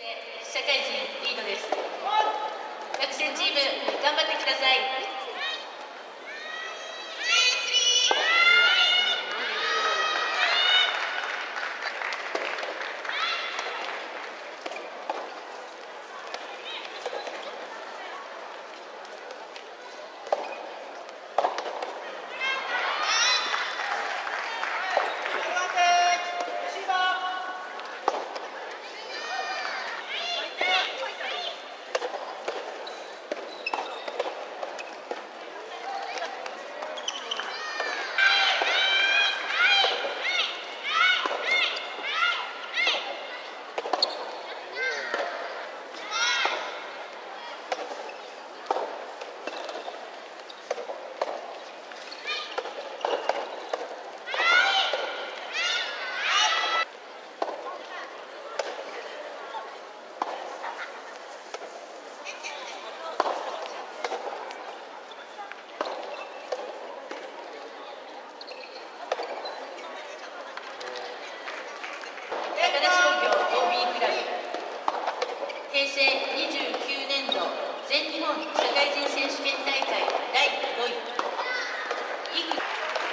社会人リードです。学生チーム頑張ってください。平成29年度全日本社会人選手権大会第5位井口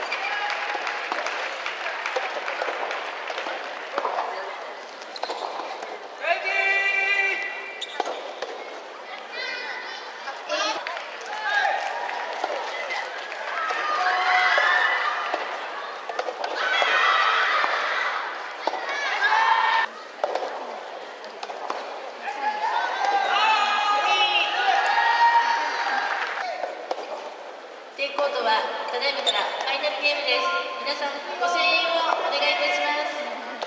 コートはただいまからファイナルゲームです。皆さんご声援をお願いいたします。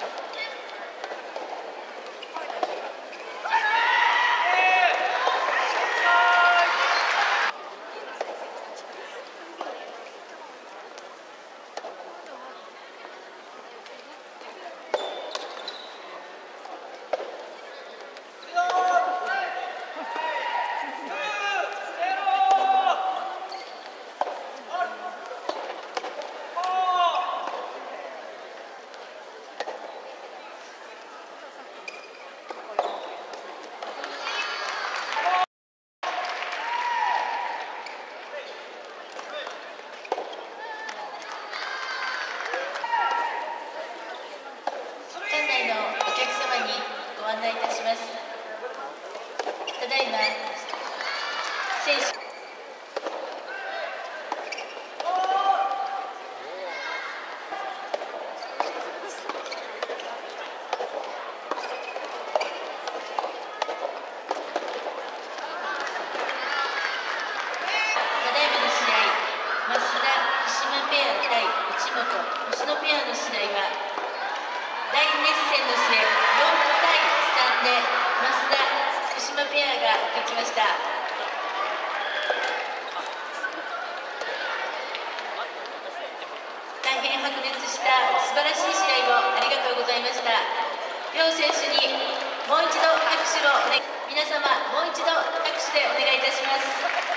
ご案内いたします。ただいま選手増田・木島ペア対内本・星野ペアの試合は大熱戦の末4対3で増田・福島ペアが勝ちました。大変白熱した素晴らしい試合をありがとうございました。両選手にもう一度拍手を皆様もう一度拍手でお願いいたします。